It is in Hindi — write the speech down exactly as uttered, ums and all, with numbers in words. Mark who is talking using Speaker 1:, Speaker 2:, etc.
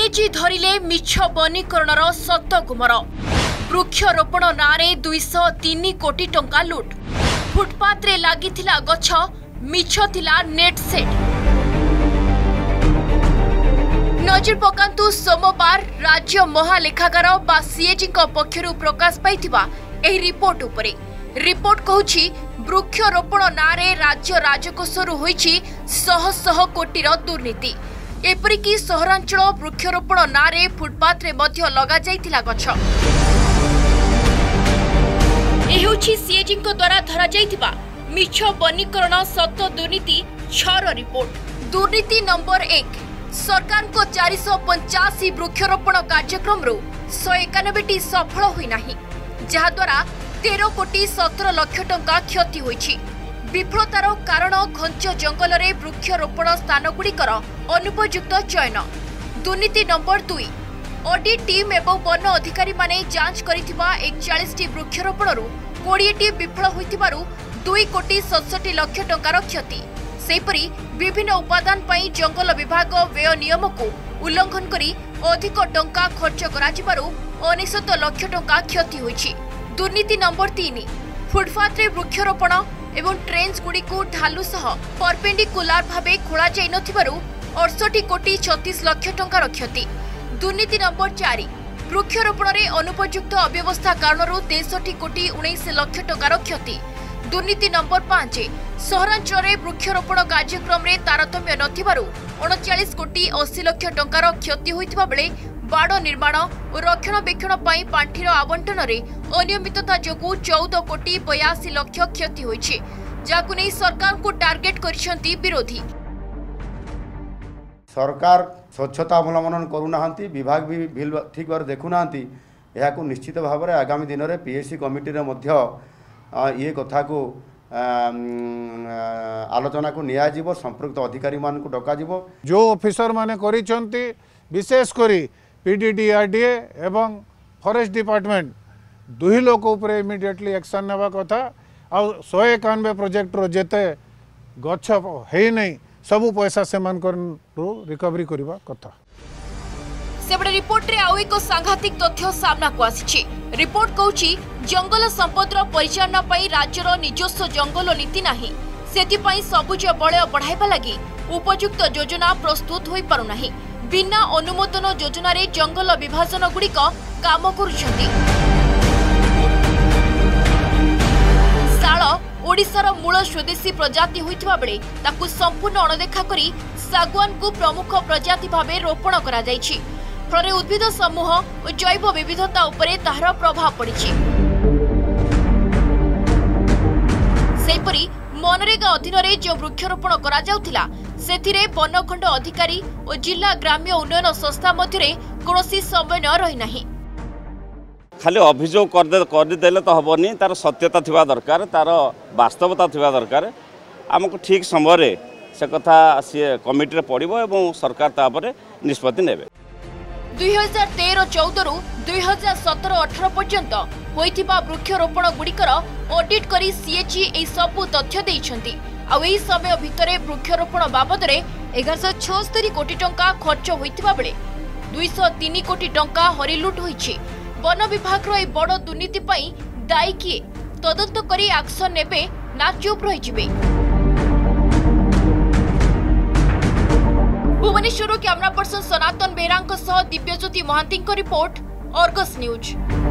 Speaker 1: सीएजी धरिले मिछ बनीकरणर सत गुमर वृक्षरोपण नारे दुईश तीन कोटी टंका लुट फुटपाथ रे लागिथिला गछ मिछ थिला नेट सेट। नजर पकांतु सोमवार राज्य महालेखागार बा सीएजी पक्षरु प्रकाश पाइथिबा एही रिपोर्ट उपरे। रिपोर्ट कहूछि वृक्षरोपण नारे राज्य राजकोषरु होईछि शह शह कोटीर दुर्नीति। एपरिकी सहरांचल वृक्षरोपण नारे फुटपाथ रे मध्य लगा जाइथिला गछ। ए होछि सीएजी द्वारा धरा जाइथिबा मिछ बनीकरण सत दुर्नीति छर रिपोर्ट। दुर्नीति नंबर एक, सरकार को चार सौ पंचाशी वृक्षरोपण कार्यक्रम रो सौ एकानबे सफल हुई नाही, जहा द्वारा तेरह कोटी सतर लाख टंका क्षति होईछि। विफलतार कारण घंच जंगल रे वृक्षरोपण स्थानगुड़िकर अनुपयुक्त चयन। दुर्नीति नंबर दुई, ऑडिट टीम एवं वन अधिकारी माने जांच करिथिबा इकचालीस टी वृक्षरोपण रु बीस टी विफल होइथिबारु दो कोटी सड़सठ लाख टंकार क्षति। सेपरी विभिन्न उपादान पई जंगल विभाग व्यय नियम को उल्लंघन करी अधिक टंका खर्च कराजिबारु उनसठ लाख टंका क्षति होइछि। दुर्नीति नंबर तीन, फुटपाथ रे वृक्षरोपण एवं ट्रेन्स गुड़ी को ढालू सह परपेंडिकुलार भावे खोला जाई नथिबारु अड़सठ कोटी छत्तीस लाख टंकार क्षति। दुर्नीति नंबर चार, वृक्षरोपण रे अनुपयुक्त अव्यवस्था कारणरू तेसठ कोटी उन्नीस लाख टंकार क्षति। दुर्नीति नंबर पांच, सहरांचल रे वृक्षरोपण कार्यक्रम रे तारतम्य नथिबारु उनचालीस कोटी अस्सी लाख टंकार क्षति होइथिबा बेले बाड़ निर्माण और रक्षणाबेक्षण पई पांठीर आवंटन रे अनियमितता जोगु चौदह कोटी बयासी लाख क्षति होइछि, जाकु नै सरकार को टार्गेट करिसंती विरोधी।
Speaker 2: सरकार स्वच्छता अवलंबन करूनाहांती, विभाग भी बिल ठीक बार देखुनाहांती। एहाकु निश्चित भाव में आगामी दिन में पीएससी कमिटी रे मध्य ये कथा को आलोचना को निया जीवो, संपृक्त अधिकारी मान को डका जीवो।
Speaker 3: जो ऑफिसर माने करिसंती विशेष करी पीडीडीआरडीए एवं फॉरेस्ट डिपार्टमेंट दुही लोक उपरे इमिडिएटली एक्शन नेबा कथा। आ सौ एकानबे प्रोजेक्ट रो जेते गछ है नहीं सबू पैसा से मान कर रिकवरी करबा कथा।
Speaker 1: सेबडे रिपोर्ट रे आउ एक सांघातिक तथ्य सामना को आसीछि। रिपोर्ट कहूछि जंगल संपदर परिचालन पई राज्यर निजस्व जंगल नीति नाही, सेति पई सबुज बलय बढ़ाइबा लागि उपयुक्त योजना प्रस्तुत होई पारु नाही। बिना अनुमोदन योजना रे जंगल विभाजन गुड़िक काम करुछंती। शाल ओडिशार मूल स्वदेशी प्रजाति होइथिबा बेले ताकु संपूर्ण अणदेखा करी सागवान को प्रमुख प्रजाति भावे रोपण करा जायछि। फଳରେ उद्भिद समूह और जैव विविधता उपरे ताहार प्रभाव पड़िछि। सेपरी मनरेगा अधीन रे जो वृक्षरोपण करा जाउथिला सेथिरे वनखंड अधिकारी और जिला ग्राम्य उन्नयन संस्था मध्यरे कोनोसी समन्वय रही नाही।
Speaker 4: खाली अभियोग कर कर देले तो हबनी, तार सत्यता थिबा दरकार, तार वास्तवता थिबा दरकार। हमको ठीक समय रे से कथा से कमिटी रे पड़िबो एवं सरकार ता परे निष्पत्ति नेबे।
Speaker 1: दुई हजार तेरह चौदह रु दुई हजार सतर अठर पर्यंत होइथिबा वृक्षरोपण गुड़िकर ऑडिट करी सीएजी ए सबु तथ्य देइछंती। आ एही समय भितरे वृक्षरोपण बाबद रे ग्यारह सौ छिहत्तर कोटी टंका खर्च होइथिबा बेले दो सौ तीन कोटी टंका हरिलुट होइछि। वन विभाग रो ए बड़ दुर्नीति पई दायी किए, तदंत करी एक्शन नेबे ना चुप रहि जिबे। भुवनेश्वर कैमरा पर्सन सनातन बेहरा सह Dibyajyoti Mahanty report, Argus news.